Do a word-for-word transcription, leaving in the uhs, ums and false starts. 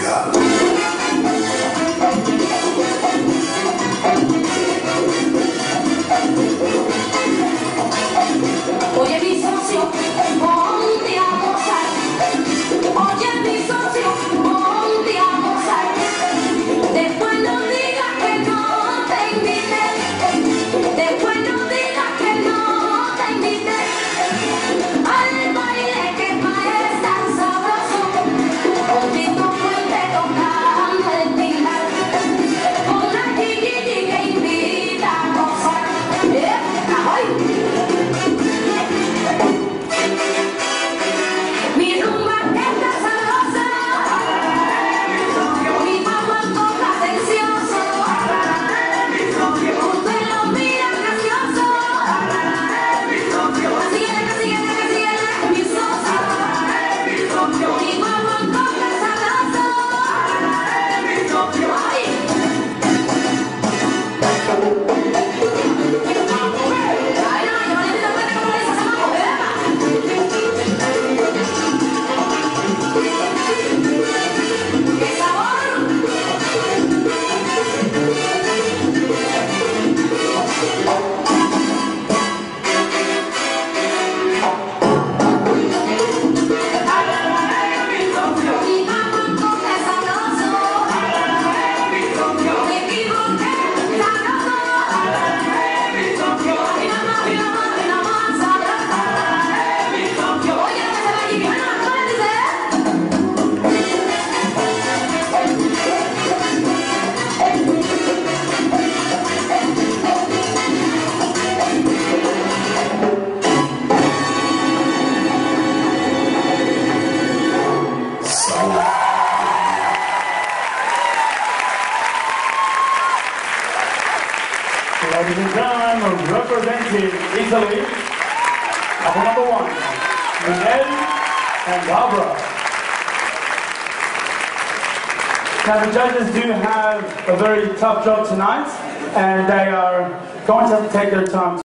Colombia. Oye, mi socio, ponte a gozar. Oye, mi socio, ponte a gozar. Después no digas que no te invité. Después no digas que no te invité. Al baile que es tan sabroso. Bonito fuerte tocando el timbre. Con la chiquiti que invita a gozar. ¡Ay! Mi rumba está sabrosa, mi mamá toca atencioso, usted lo mira gracioso, síguele, síguele, síguele, mi socio, mi mamá toca sabroso, ay. Ay, no, yo necesito ver cómo le hacemos a comer. ¡Qué sabor! Mi mamá toca sabroso, me equivoqué, sabroso. Mi mamá, mi mamá, mi mamá sabrosa. Oye, no se va a ir, mi mamá, ¿cómo le dice? Ladies and gentlemen, representing Italy, couple number one, Miguel and Barbara. Now the judges do have a very tough job tonight, and they are going to have to take their time.